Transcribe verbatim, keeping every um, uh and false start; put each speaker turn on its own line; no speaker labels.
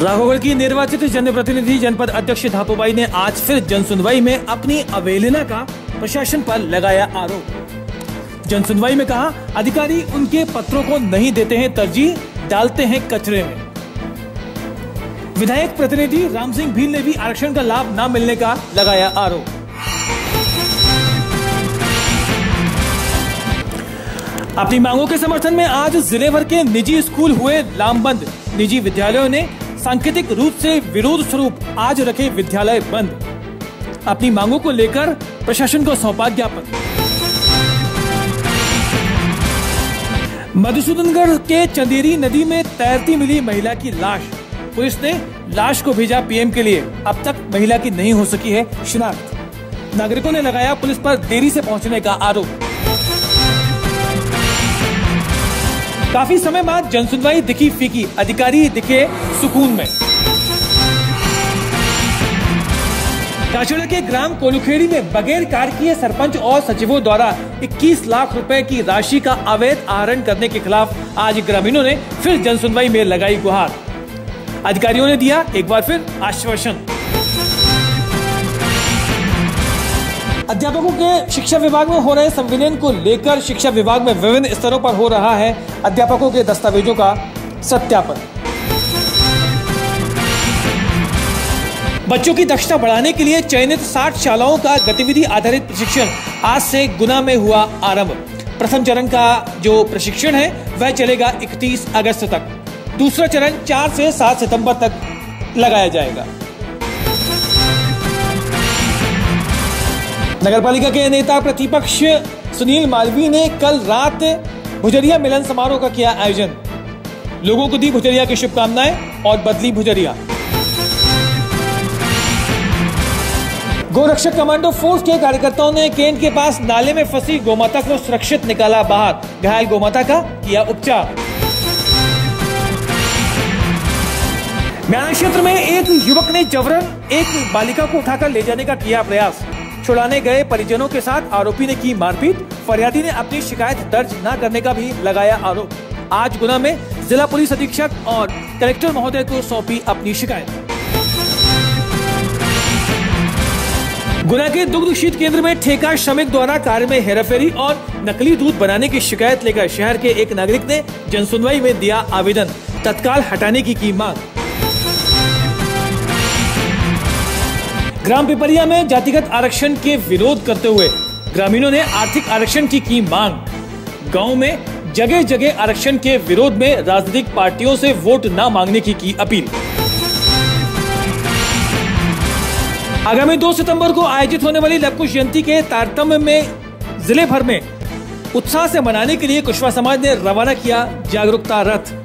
राघवगढ़ की निर्वाचित जनप्रतिनिधि जनपद अध्यक्ष धापूबाई ने आज फिर जनसुनवाई में अपनी अवहेलना का प्रशासन पर लगाया आरोप। जनसुनवाई में कहा, अधिकारी उनके पत्रों को नहीं देते हैं तरजीह, डालते हैं कचरे में। विधायक प्रतिनिधि राम सिंह भील ने भी आरक्षण का लाभ न मिलने का लगाया आरोप। अपनी मांगों के समर्थन में आज जिले भर के निजी स्कूल हुए लामबंद। निजी विद्यालयों ने सांकेतिक रूप से विरोध स्वरूप आज रखे विद्यालय बंद। अपनी मांगों को लेकर प्रशासन को सौंपा ज्ञापन। मधुसूदनगढ़ के चंदेरी नदी में तैरती मिली महिला की लाश। पुलिस ने लाश को भेजा पीएम के लिए। अब तक महिला की नहीं हो सकी है शिनाख्त। नागरिकों ने लगाया पुलिस पर देरी से पहुंचने का आरोप। काफी समय बाद जनसुनवाई दिखी फीकी, अधिकारी दिखे सुकून में। काचड़ा के ग्राम कोलुखेड़ी में बगैर कार्य सरपंच और सचिवों द्वारा इक्कीस लाख रुपए की राशि का अवैध आहरण करने के खिलाफ आज ग्रामीणों ने फिर जनसुनवाई में लगाई गुहार। अधिकारियों ने दिया एक बार फिर आश्वासन। अध्यापकों के शिक्षा विभाग में हो रहे संविलियन को लेकर शिक्षा विभाग में विभिन्न स्तरों पर हो रहा है अध्यापकों के दस्तावेजों का सत्यापन। बच्चों की दक्षता बढ़ाने के लिए चयनित साठ शालाओं का गतिविधि आधारित प्रशिक्षण आज से गुना में हुआ आरंभ। प्रथम चरण का जो प्रशिक्षण है वह चलेगा इकतीस अगस्त तक। दूसरा चरण चार से सात सितंबर तक लगाया जाएगा। नगरपालिका के नेता प्रतिपक्ष सुनील मालवीय ने कल रात भुजरिया मिलन समारोह का किया आयोजन। लोगों को दी भुजरिया की शुभकामनाएं और बदली भुजरिया। गोरक्षक कमांडो फोर्स के कार्यकर्ताओं ने केंट के पास नाले में फंसी गोमाता को सुरक्षित निकाला बाहर। घायल गोमाता का किया उपचार। म्याना क्षेत्र में एक युवक ने जबरन एक बालिका को उठाकर ले जाने का किया प्रयास। छुड़ाने गए परिजनों के साथ आरोपी ने की मारपीट। फरियादी ने अपनी शिकायत दर्ज न करने का भी लगाया आरोप। आज गुना में जिला पुलिस अधीक्षक और कलेक्टर महोदय को सौंपी अपनी शिकायत। गुना के दुग्ध शीत केंद्र में ठेका श्रमिक द्वारा कार्य में हेराफेरी और नकली दूध बनाने की शिकायत लेकर शहर के एक नागरिक ने जनसुनवाई में दिया आवेदन। तत्काल हटाने की की मांग। ग्राम पिपरिया में जातिगत आरक्षण के विरोध करते हुए ग्रामीणों ने आर्थिक आरक्षण की की मांग। गांव में जगह जगह आरक्षण के विरोध में राजनीतिक पार्टियों से वोट न मांगने की की अपील। आगामी दो सितंबर को आयोजित होने वाली लव कुश जयंती के तारतम्य में जिले भर में उत्साह से मनाने के लिए कुशवाहा समाज ने रवाना किया जागरूकता रथ।